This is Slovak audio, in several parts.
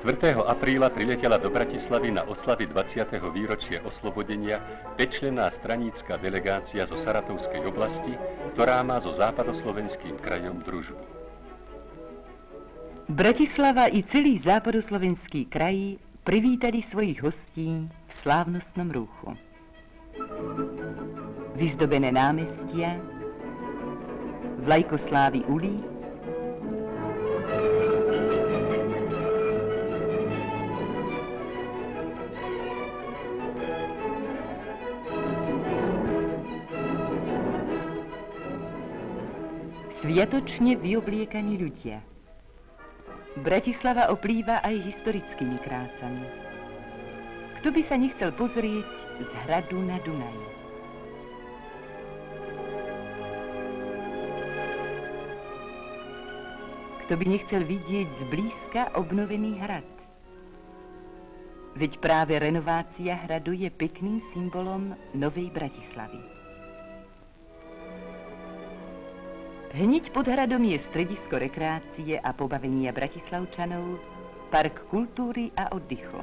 4. apríla priletela do Bratislavy na oslavy 20. výročia oslobodenia 5-členná stranícka delegácia zo Saratovskej oblasti, ktorá má so západoslovenským krajom družbu. Bratislava i celý západoslovenský kraj privítali svojich hostí v slávnostnom rúchu. Vyzdobené námestia, vlajkoslávy ulic, sviatočne vyobliekaní ľudia. Bratislava oplýva aj historickými krásami. Kto by sa nechcel pozrieť z hradu na Dunaji? Kto by nechcel vidieť zblízka obnovený hrad? Veď práve renovácia hradu je pekným symbolom novej Bratislavy. Hneď pod hradom je stredisko rekreácie a pobavenia bratislavčanov, park kultúry a oddychu.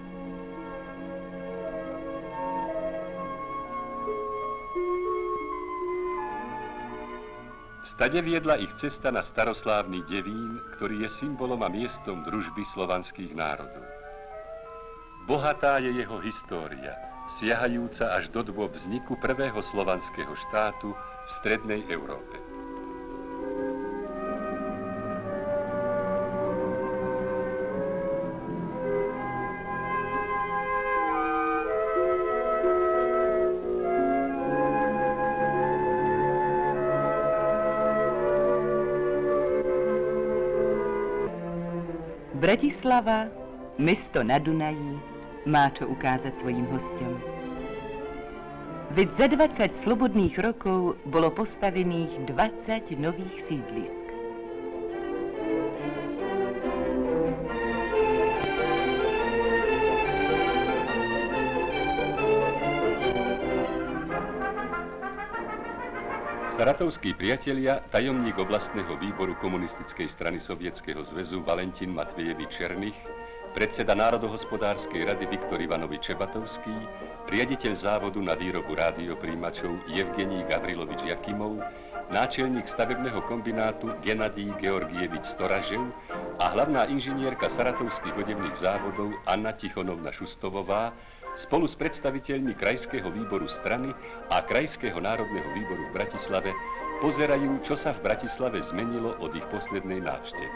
Stade viedla ich cesta na staroslávny Devín, ktorý je symbolom a miestom družby slovanských národov. Bohatá je jeho história, siahajúca až do dôb vzniku prvého slovanského štátu v strednej Európe. Bratislava, mesto na Dunaji, má čo ukázať svojim hosťom. Veď za 20 slobodných rokov bolo postavených 20 nových sídlisk. Saratovskí priatelia, tajomník oblastného výboru komunistickej strany Sovietskeho zväzu Valentín Matvejevič Černých, predseda Národohospodárskej rady Viktor Ivanovič Čebatovský, riaditeľ závodu na výrobu rádiopríjimačov Evgenij Gavrilovič Jakimov, náčelník stavebného kombinátu Genadij Georgievič Storažev a hlavná inžinierka saratovských odevných závodov Anna Tichonovna Šustovová spolu s predstaviteľmi Krajského výboru strany a Krajského národného výboru v Bratislave pozerajú, čo sa v Bratislave zmenilo od ich poslednej návštevy.